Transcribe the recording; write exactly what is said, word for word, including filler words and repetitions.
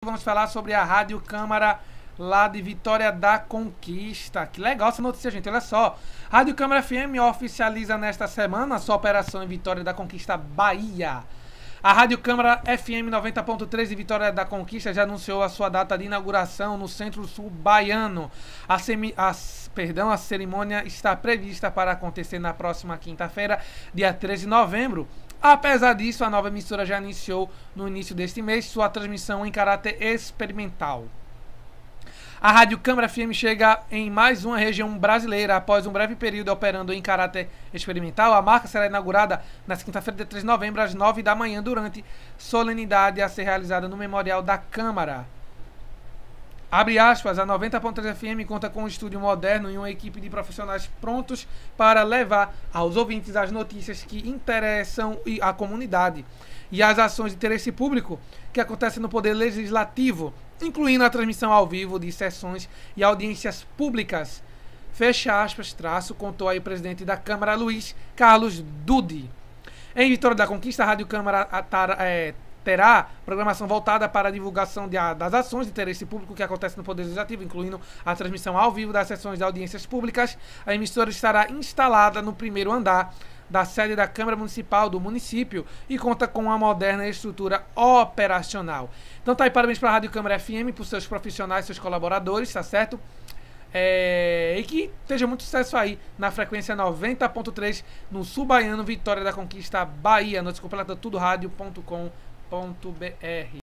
Vamos falar sobre a Rádio Câmara lá de Vitória da Conquista. Que legal essa notícia, gente. Olha só. Rádio Câmara F M oficializa nesta semana a sua operação em Vitória da Conquista, Bahia. A Rádio Câmara F M noventa ponto três de Vitória da Conquista já anunciou a sua data de inauguração no Centro-Sul baiano. A, semi, a, perdão, a cerimônia está prevista para acontecer na próxima quinta-feira, dia treze de novembro. Apesar disso, a nova emissora já iniciou no início deste mês sua transmissão em caráter experimental. A Rádio Câmara F M chega em mais uma região brasileira. Após um breve período operando em caráter experimental, a marca será inaugurada na quinta-feira, dia treze de novembro, às nove da manhã, durante solenidade a ser realizada no Memorial da Câmara. Abre aspas, a noventa ponto três F M conta com um estúdio moderno e uma equipe de profissionais prontos para levar aos ouvintes as notícias que interessam a comunidade e as ações de interesse público que acontecem no Poder Legislativo, incluindo a transmissão ao vivo de sessões e audiências públicas. Fecha aspas, traço, contou aí o presidente da Câmara, Luiz Carlos Dude. Em Vitória da Conquista, a Rádio Câmara é, terá programação voltada para a divulgação de, das ações de interesse público que acontecem no Poder Legislativo, incluindo a transmissão ao vivo das sessões de audiências públicas. A emissora estará instalada no primeiro andar da sede da Câmara Municipal do município e conta com uma moderna estrutura operacional. Então tá aí, parabéns para a Rádio Câmara F M, por seus profissionais, seus colaboradores, tá certo? É, e que esteja muito sucesso aí na frequência noventa ponto três no Sul Baiano, Vitória da Conquista, Bahia. Notícia completa tudo rádio ponto com ponto br.